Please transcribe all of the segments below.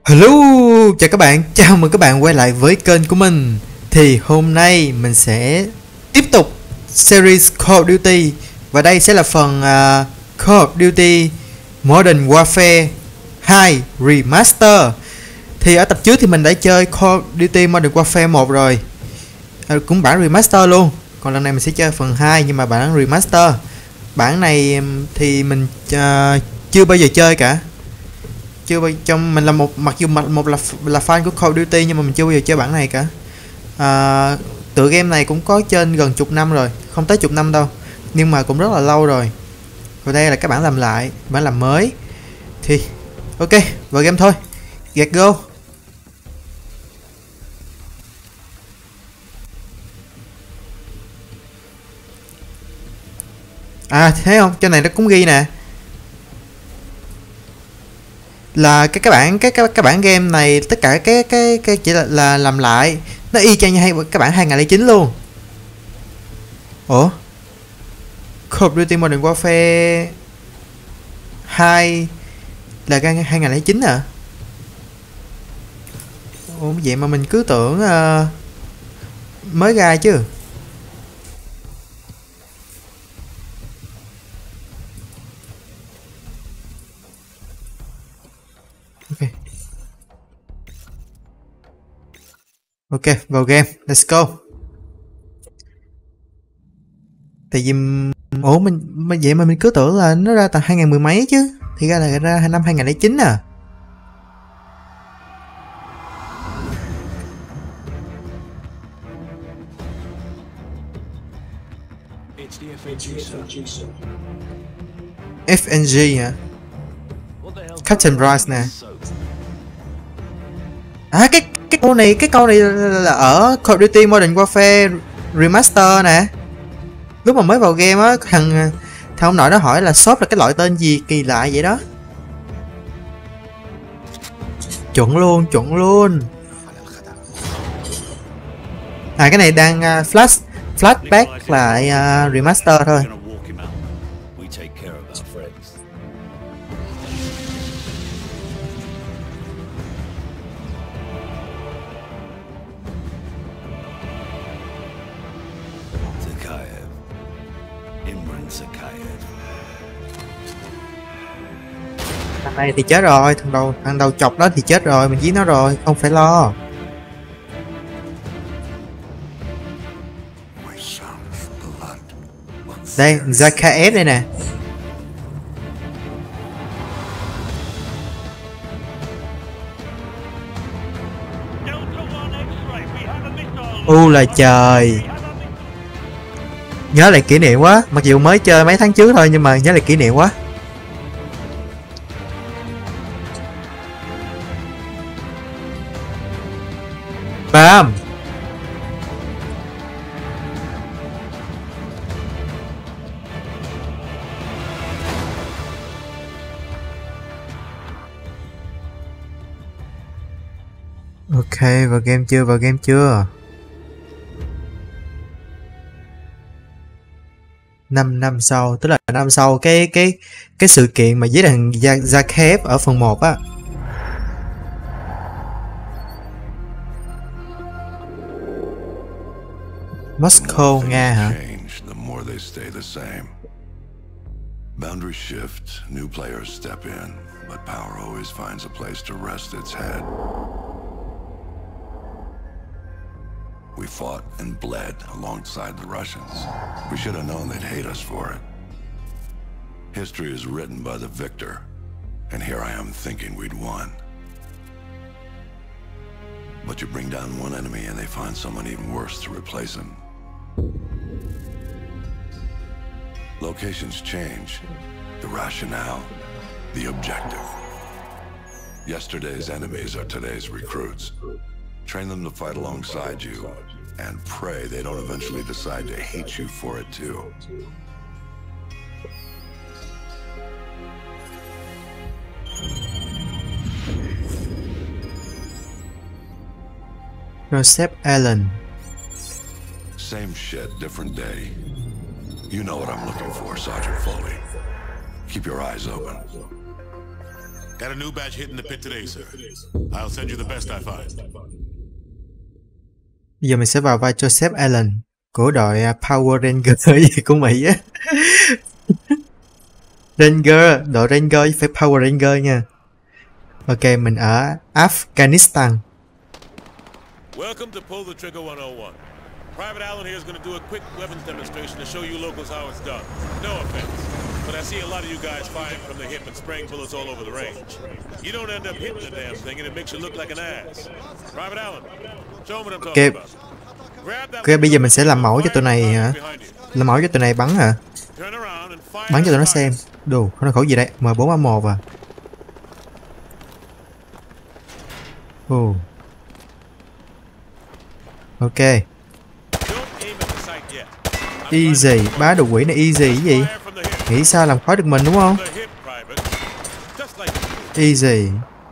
Hello, chào các bạn, chào mừng các bạn quay lại với kênh của mình. Thì hôm nay mình sẽ tiếp tục series Call of Duty. Và đây sẽ là phần Call of Duty Modern Warfare 2 Remaster. Thì ở tập trước thì mình đã chơi Call of Duty Modern Warfare 1 rồi, cũng bản Remaster luôn. Còn lần này mình sẽ chơi phần 2 nhưng mà bản Remaster. Bản này thì mình chưa bao giờ chơi cả. Trong mình là mặc dù một là fan của Call of Duty nhưng mà mình chưa bao giờ chơi bản này cả. Tựa game này cũng có trên gần chục năm rồi, không tới chục năm đâu nhưng mà cũng rất là lâu rồi. Và đây là các bản làm lại, bản làm mới. Thì ok, vào game thôi. Get go. Thấy không, trên này nó cũng ghi nè, là các bản game này tất cả cái chỉ là làm lại, nó y chang như các bản 2009 luôn. Ủa, Call of Duty Modern Warfare 2 là ra 2009 à? Ủa vậy mà mình cứ tưởng mới ra chứ. Ok, ok, vào game, let's go. Tại vì ủa mình vậy mà mình cứ tưởng là nó ra tầm 2010 mấy chứ, thì ra là ra năm 2009 à. FNG hả? Captain Price nè. Cái câu này là ở Call of Duty Modern Warfare Remaster nè. Lúc mà mới vào game á, thằng ông nội nó hỏi là shop là cái loại tên gì kỳ lạ vậy đó. Chuẩn luôn. Cái này đang flashback lại remaster thôi. Thằng này thì chết rồi, thằng đầu chọc đó thì chết rồi, mình giết nó rồi, không phải lo. Đây, ZKS đây nè. Là trời. Nhớ lại kỷ niệm quá, mặc dù mới chơi mấy tháng trước thôi nhưng mà nhớ lại kỷ niệm quá. Bam. Ok, vào game chưa? 5 năm sau, tức là năm sau cái sự kiện mà với thằng Zakhev ở phần 1 á. Moscow, Nga hả? Boundary shift, new players step in, but power always finds a place to rest its head. We fought and bled alongside the Russians. We should have known they'd hate us for it. History is written by the victor, and here I am thinking we'd won. But you bring down one enemy and they find someone even worse to replace him. Locations change, the rationale, the objective. Yesterday's enemies are today's recruits. Train them to fight alongside you, and pray they don't eventually decide to hate you for it too. Joseph Allen. Same shit, different day. You know what I'm looking for, Sergeant Foley. Keep your eyes open. Got a new batch hitting the pit today, sir. I'll send you the best I find. Bây giờ mình sẽ vào vai Joseph Allen của đội Power Ranger gì của Mỹ á. Ranger, đội Ranger phải Power Ranger nha. Ok, mình ở Afghanistan. Welcome to Pull the Trigger 101. Private Allen here is going to do a quick weapons demonstration to show you locals how it's done. No offense, but I see a lot of you guys firing from the hip and spraying bullets all over the range. You don't end up hitting the damn thing and it makes you look like an ass. Private Allen, show them what I'm talking about. Ok, bây giờ mình sẽ làm mẫu cho tụi này hả? Làm mẫu cho tụi này bắn hả? Bắn cho tụi nó xem. Đồ, nó khẩu gì đây? M4A1 à? Ồ. Ok. Easy, bá đồ quỷ này easy cái gì? Nghĩ sao làm khó được mình đúng không? Easy.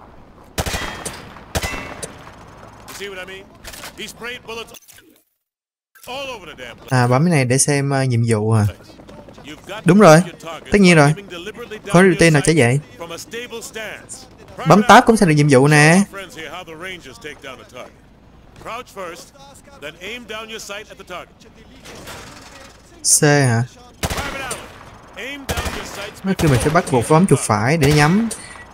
À, bấm cái này để xem nhiệm vụ hả? Đúng rồi, tất nhiên rồi. Có routine nào chả vậy? Bấm tab cũng sẽ được nhiệm vụ nè. C hả? Nó kêu mình phải bắt buộc bấm chuột phải để nhắm.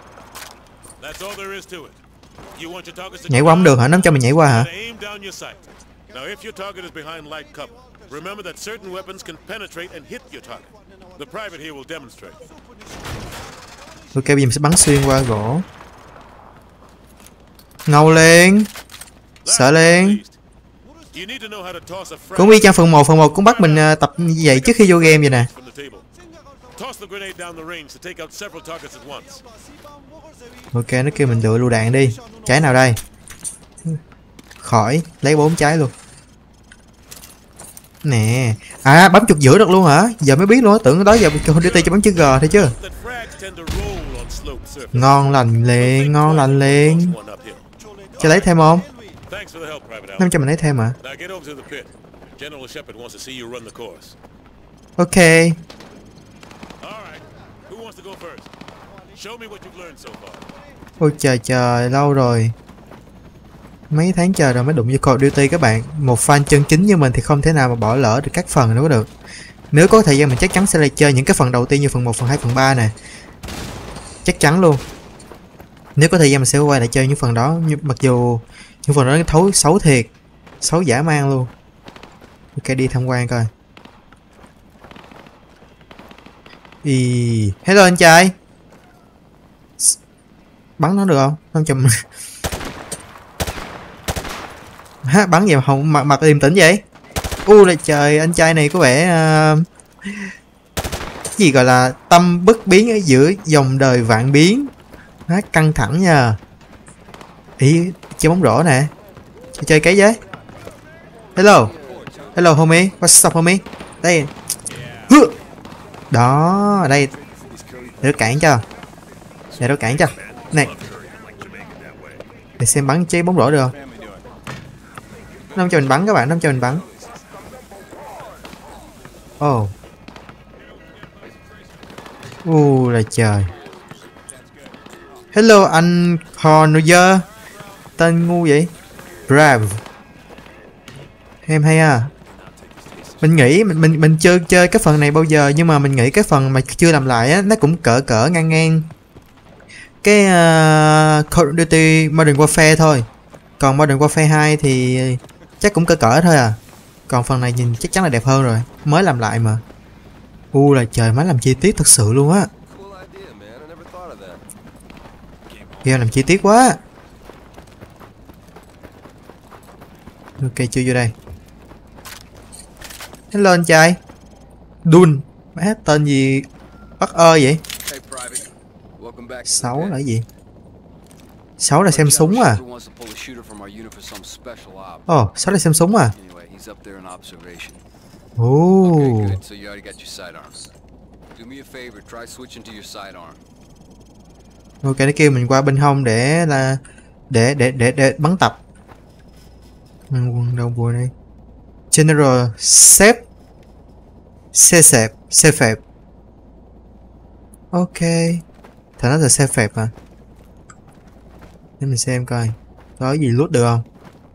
Nhảy qua không được hả? Nó cho mình nhảy qua hả? Ok, bây giờ mình sẽ bắn xuyên qua gỗ. Ngầu liền. Sợ liền. Cũng y chang phần 1 cũng bắt mình tập như vậy trước khi vô game vậy nè. Ok, nó kêu mình lựa lựu đạn đi. Trái nào đây? Khỏi, lấy 4 trái luôn. Nè. À, bấm chuột giữa được luôn hả? Giờ mới biết luôn á, tưởng đó giờ Call Duty cho bấm chữ G thôi chứ. Ngon lành liền, ngon lành liền. Cho lấy thêm không? 500 mình lấy thêm hả? Ok. Ôi trời trời, lâu rồi. Mấy tháng trời rồi mới đụng vô Call of Duty các bạn. Một fan chân chính như mình thì không thể nào mà bỏ lỡ được các phần nữa được. Nếu có thời gian mình chắc chắn sẽ lại chơi những cái phần đầu tiên như phần 1, phần 2, phần 3 nè. Chắc chắn luôn. Nếu có thời gian mình sẽ quay lại chơi những phần đó. Nhưng mặc dù những phần đó thấu xấu thiệt, xấu dã man luôn. Ok, đi tham quan coi. Hello anh trai. Bắn nó được không? Không chùm. Ha, bắn gì mà không mặt điềm tĩnh vậy? Là trời, anh trai này có vẻ gì gọi là tâm bất biến ở giữa dòng đời vạn biến. Căng thẳng nha. Chơi bóng rổ nè. Chơi cái với. Hello homie, what's up homie? Đây. Đó, đây. Để cản cho. Này. Để xem bắn chơi bóng rổ được không? Nó không cho mình bắn các bạn, nó không cho mình bắn. Là trời. Hello anh Corner. Tên ngu vậy. Brave. Em hay à. Mình nghĩ mình chưa chơi cái phần này bao giờ, nhưng mà mình nghĩ cái phần mà chưa làm lại á, nó cũng cỡ ngang cái Call of Duty Modern Warfare thôi. Còn Modern Warfare 2 thì chắc cũng cỡ thôi à. Còn phần này nhìn chắc chắn là đẹp hơn rồi, mới làm lại mà. Là trời, máy làm chi tiết thật sự luôn á. Game làm chi tiết quá. Ok, chưa vô đây. Hello anh trai. Dun. Má tên gì bắt vậy? 6 là cái gì? 6 là xem súng à? 6 là xem súng à? Ok, nó kêu mình qua bên hông để bắn tập. Quân đâu bùa đây? General Sep. Ok. Thật nó là xe phẹp à? Để mình xem coi có gì loot được không.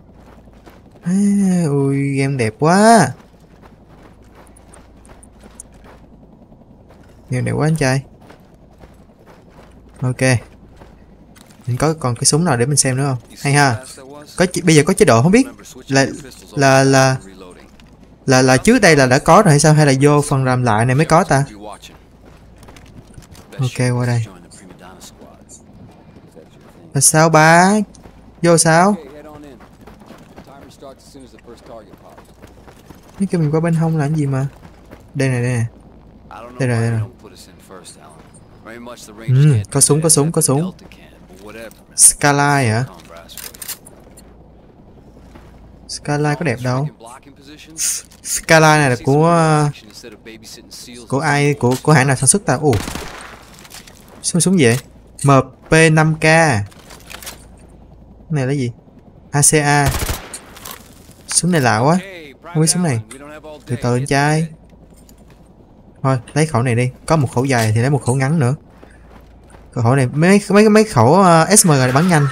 Ui game đẹp quá. Game đẹp quá anh trai. Ok. Mình có còn cái súng nào để mình xem nữa không? Hay ha. Bây giờ có chế độ không biết là trước đây là đã có rồi hay sao, hay là vô phần làm lại này mới có ta? Ok qua đây. Là sao ba? Vô sao? Mấy cái mình qua bên hông làm gì mà? Đây này, đây này. Đây rồi, đây rồi. Có súng. Skyline hả? Skyline có đẹp đâu. Skyline này là của ai, của hãng nào sản xuất ta? Ồ, súng gì vậy? MP5K. Này là gì? ACA. Súng này lạ quá. Không biết súng này. Từ từ anh trai. Thôi lấy khẩu này đi. Có một khẩu dài thì lấy một khẩu ngắn nữa. Khẩu này mấy khẩu SMG này bắn nhanh.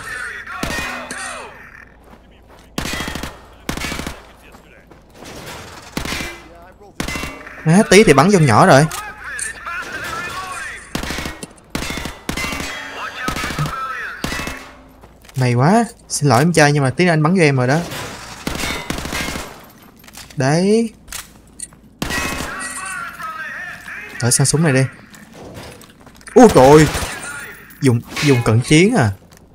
Hết tí thì bắn vô nhỏ rồi. May quá. Xin lỗi em trai nhưng mà tí nữa anh bắn vô em rồi đó. Đấy. Đổi sang súng này đi. Ui trời. Dùng cận chiến à.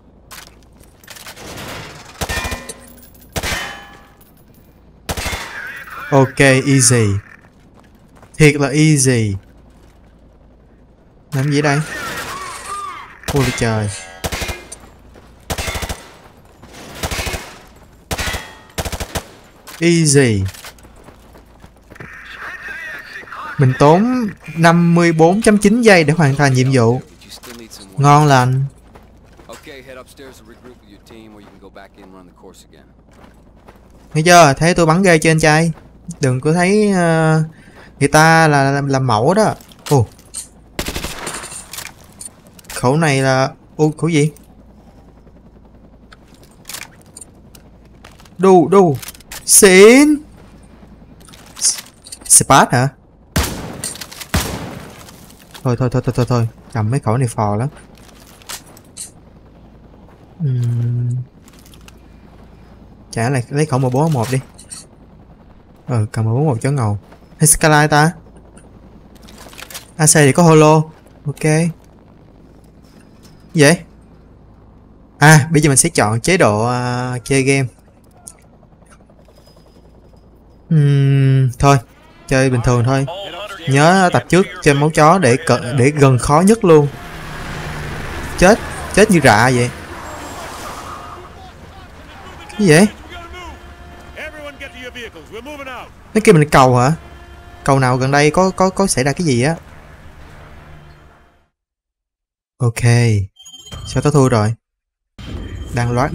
Ok easy. Thiệt là easy. Làm gì đây? Ôi trời. Easy. Mình tốn 54.9 giây để hoàn thành nhiệm vụ. Ngon lành. Nghe chưa? Thấy tôi bắn ghê chưa anh trai? Đừng có thấy người ta là làm mẫu đó. Ồ. Khẩu này là... Ô, khẩu gì? Đu. Xịn. Spat hả? Thôi. Cầm mấy khẩu này phò lắm. Chả lại lấy khẩu 1411 đi. Cầm 141 cho ngầu. Hay Skyline ta? AC thì có holo. Ok. Gì vậy? À, bây giờ mình sẽ chọn chế độ chơi game. Thôi, chơi bình thường thôi. Nhớ tập trước chơi máu chó để gần khó nhất luôn. Chết như rạ vậy. Cái gì vậy? Cái kia mình cầu hả? Cầu nào gần đây có xảy ra cái gì á? Ok. Sao tao thua rồi? Đang loát.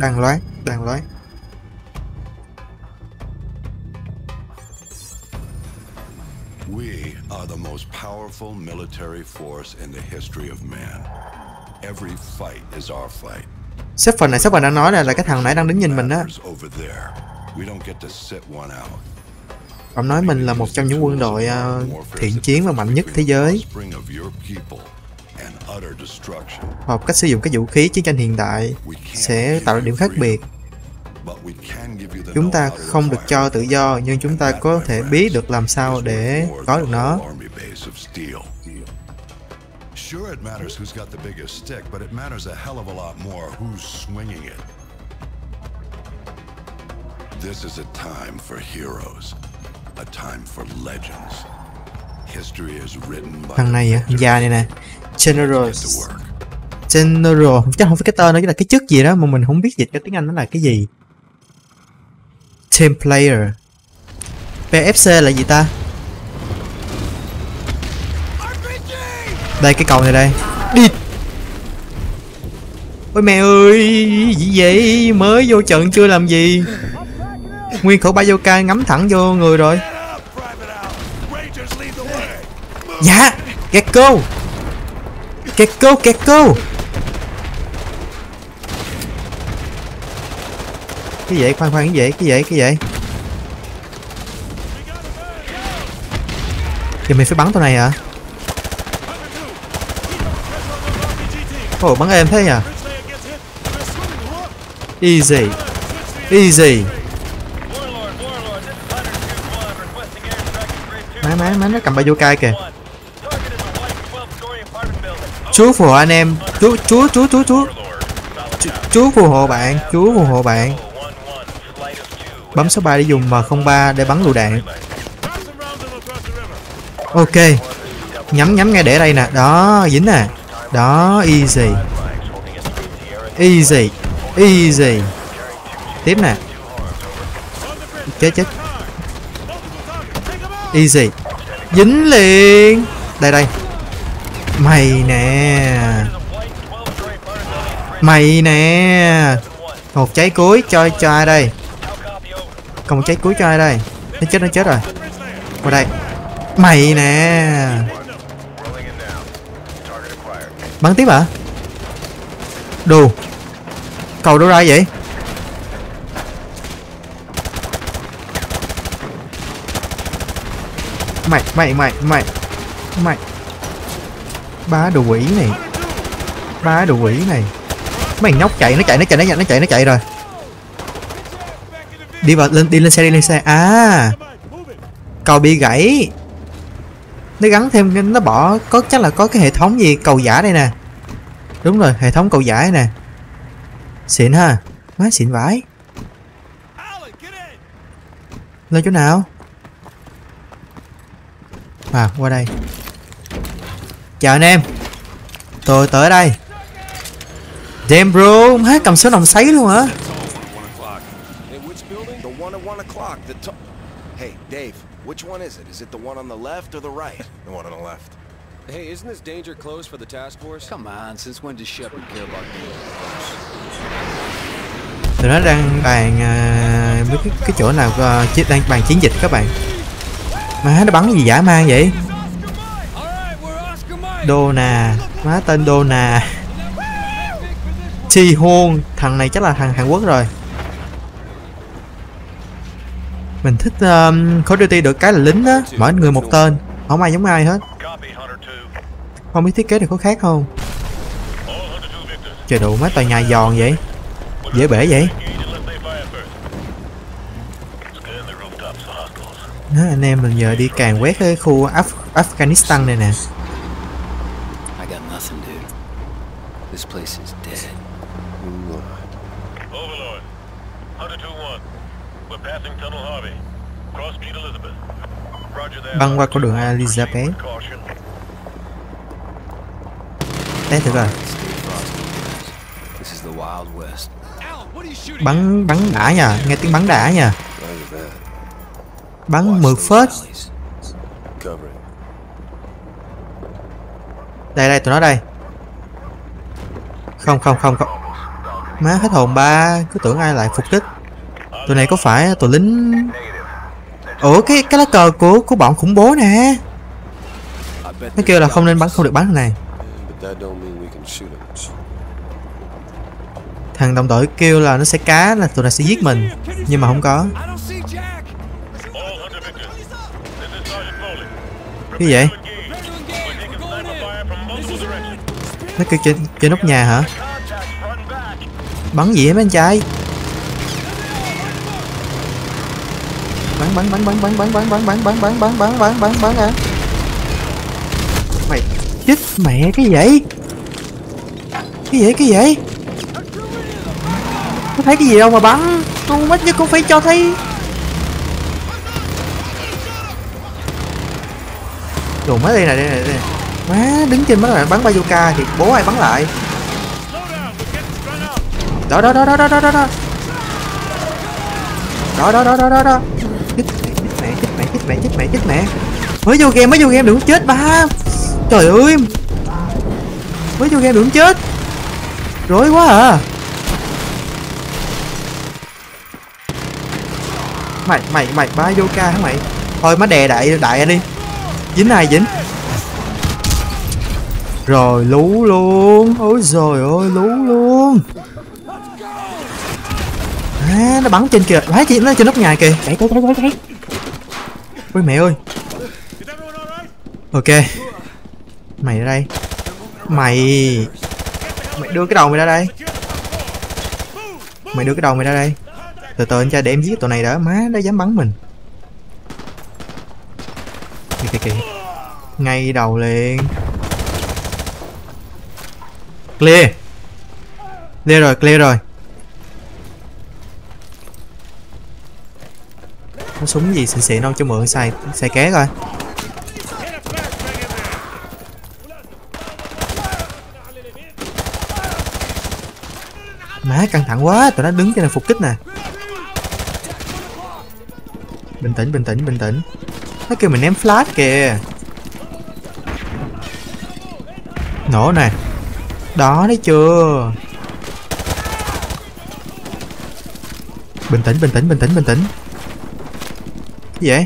We are the most powerful military force in the history of man. Every fight is our fight. Sếp phần đang nói là cái thằng nãy đang đứng nhìn mình á. Ông nói mình là một trong những quân đội thiện chiến và mạnh nhất thế giới. Học cách sử dụng các vũ khí chiến tranh hiện đại sẽ tạo ra điểm khác biệt. Chúng ta không được cho tự do, nhưng chúng ta có thể biết được làm sao để có được nó. Sure, it matters who's got the biggest stick, but it matters a hell of a lot more who's swinging it. This is a time for heroes, a time for legends. History is written by thằng này á, già này nè, General, chắc không phải cái tên đó, chứ là cái chức gì đó mà mình không biết dịch cái tiếng Anh nó là cái gì. Team player. PFC là gì ta? Đây cái cầu này đây. Đi. Ôi mẹ ơi, gì vậy? Mới vô trận chưa làm gì. Nguyên khẩu bazooka ngắm thẳng vô người rồi. Dạ, kẹt cô. Cái gì? Khoan cái gì? Cái gì? Thì mình phải bắn tụi này hả? Ồ, bắn êm thế nhỉ? Easy. Má nó cầm bazooka kìa. Chúa phù hộ anh em. Chúa phù hộ bạn. Bấm số 3 để dùng M03 để bắn lựu đạn. Ok. Nhắm ngay để đây nè. Đó, dính nè. Đó, easy. Tiếp nè. Chết. Easy. Dính liền. Đây. Mày nè. Một cháy cuối cho ai đây? Còn một cháy cuối cho ai đây? Nó chết rồi. Qua đây. Mày nè. Bắn tiếp hả? Đồ. Cầu đâu ra vậy? Mày. Ba đồ quỷ này. Mày nhóc chạy, nó chạy rồi. Đi lên xe. À. Cầu bị gãy. Nó gắn thêm, nó bỏ, chắc là có cái hệ thống gì cầu giả đây nè. Đúng rồi, hệ thống cầu giả nè. Xịn ha. Má xịn vãi. Lên chỗ nào? À, qua đây. Chào anh em. Tôi tới đây. Damn bro, má cầm số nòng sấy luôn hả? Hey, Dave, which one is it? Is it the one on the left or the right? The one on the left. Hey, isn't this danger close for the task force? Come on, since when does Shepard care about danger? Tụi nó đang bàn cái chỗ nào đang bàn chiến dịch các bạn. Má nó bắn cái gì dã man vậy? Donna, má tên Donna. Chi Hôn, thằng này chắc là thằng Hàn Quốc rồi. Mình thích Call of Duty được cái là lính á, mỗi người một tên, không ai giống ai hết. Không biết thiết kế này có khác không? Trời đủ má tòa nhà giòn vậy, dễ bể vậy. Đó, anh em mình giờ đi càng quét cái khu Afghanistan này nè. Băng qua con đường Elizabeth. Test thử rồi. Bắn đã nha, nghe tiếng bắn đã nha. Bắn 10 phết. Đây tụi nó đây. Không. Má hết hồn ba, cứ tưởng ai lại phục kích. Tụi này có phải tụi lính? Ủa cái lá cờ của bọn khủng bố nè. Nó kêu là không nên bắn, không được bắn thằng này. Thằng đồng đội kêu là nó sẽ cá, là tụi này sẽ giết mình, nhưng mà không có. Cái gì vậy? Nó kêu trên nóc nhà hả? Bắn gì vậy mấy anh trai? Bắn à. Mày chết mẹ cái vậy? Cái vậy? Có thấy cái gì đâu mà bắn? Con mắt như con phải cho thấy. Đồ mới đây này. Má đứng trên mắt là bắn bazooka thì bố ai bắn lại. Đó. Chết mẹ. Mới vô game đừng chết ba. Trời ơi. Mới vô game đừng chết. Rối quá à. Mày bazooka hả mày? Thôi má đè đại anh đi. Dính ai dính. Rồi lú luôn. Ôi giời ơi lú luôn. Nó bắn trên kìa, quá chị nó trên nóc nhà kìa. Chạy. Ôi mẹ ơi. Ok. Mày ra đây. Mày đưa cái đầu mày ra đây. Từ từ anh trai để em giết tụi này đã, má nó dám bắn mình. Kìa. Ngay đầu liền. Clear rồi. Có súng gì xịn không cho mượn xài ké coi. Má căng thẳng quá, tụi nó đứng trên này phục kích nè. Bình tĩnh. Nó kêu mình ném flash kìa. Nổ nè. Đó thấy chưa. Bình tĩnh. Cái gì vậy?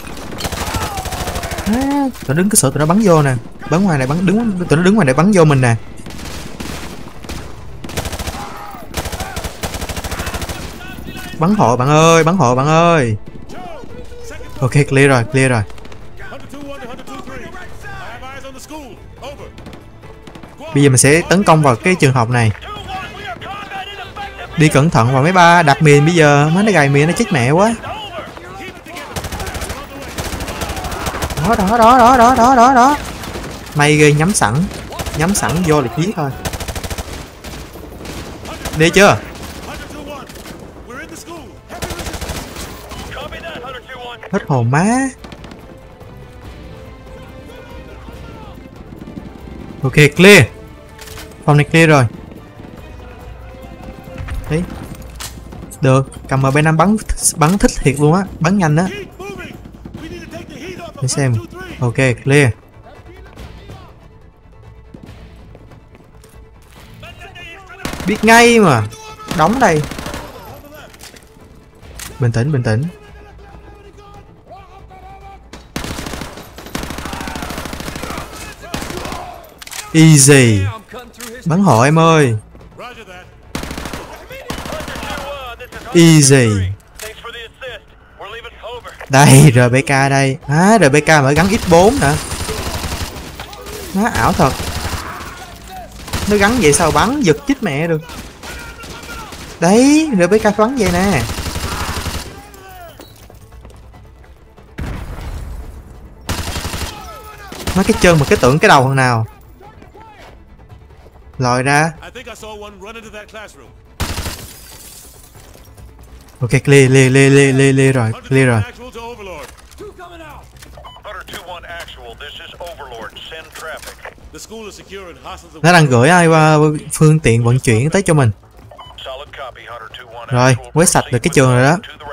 Tụi nó đứng cái sợ tụi nó bắn vô nè. Tụi nó đứng ngoài này bắn vô mình nè. Bắn hộ bạn ơi. Ok, clear rồi. Bây giờ mình sẽ tấn công vào cái trường học này. Đi cẩn thận vào mấy ba đặt mìn bây giờ, má nó gài mìn nó chết mẹ quá. Đó. May ghê, nhắm sẵn vô là giết thôi. Đi chưa? Hết hồn má. Ok, clear. Phòng này clear rồi. Đấy. Được, cầm MP5 bắn thích thiệt luôn á, bắn nhanh á. Để xem. Ok, clear. Biết ngay mà. Đóng đây. Bình tĩnh. Easy. Bắn hộ em ơi. Easy. Đây, RBK đây. RBK mà gắn X4 nè. Nó ảo thật. Nó gắn vậy sao bắn, giật chết mẹ được. Đấy, RBK bắn vậy nè. Nó cái chân mà cái tưởng cái đầu thằng nào. Lòi ra. Ok, clear rồi. Nó đang gửi ai qua phương tiện vận chuyển tới cho mình. Rồi, quét sạch được cái trường rồi đó.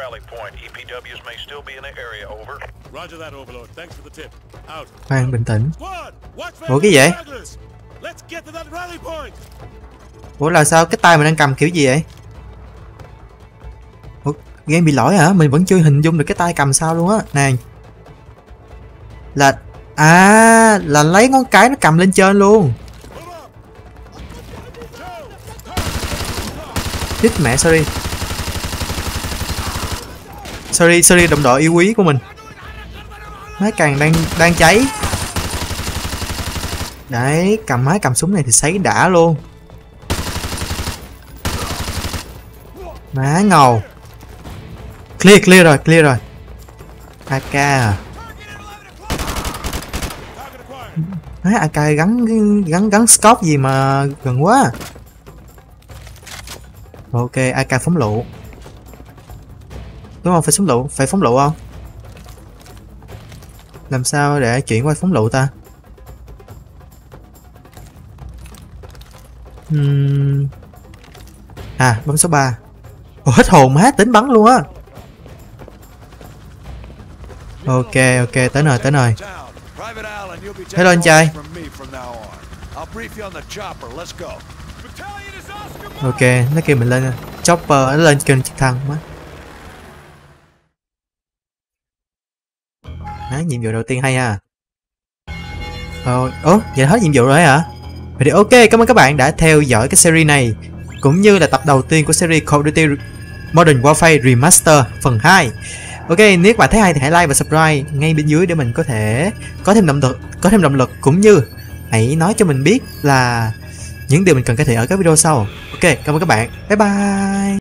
Khoan, bình tĩnh. Ủa cái gì vậy? Ủa là sao cái tay mình đang cầm kiểu gì vậy? Ủa, game bị lỗi hả? Mình vẫn chưa hình dung được cái tay cầm sao luôn á. Nè. Là lấy ngón cái nó cầm lên trên luôn. Chết mẹ, sorry đồng đội yêu quý của mình. Nó càng đang cháy. Đấy, cầm súng này thì sấy đã luôn. Má ngầu. Clear rồi. AK à. Má AK gắn scope gì mà gần quá. Ok, AK phóng lựu. Đúng không? Phải phóng lựu không? Làm sao để chuyển qua phóng lựu ta? Bấm số 3. Ồ, hết hồn má, tính bắn luôn á. Ok, tới nơi. Hello anh trai. Ok, nó kêu mình lên chopper, nó lên kêu trực thăng má. Nhiệm vụ đầu tiên hay ha. Vậy hết nhiệm vụ rồi hả? Vậy thì ok, cảm ơn các bạn đã theo dõi cái series này, cũng như là tập đầu tiên của series Call of Duty Modern Warfare Remaster phần 2. Ok, nếu các bạn thấy hay thì hãy like và subscribe ngay bên dưới để mình có thể có thêm động lực cũng như hãy nói cho mình biết là những điều mình cần cải thiện ở các video sau. Ok, cảm ơn các bạn. Bye bye.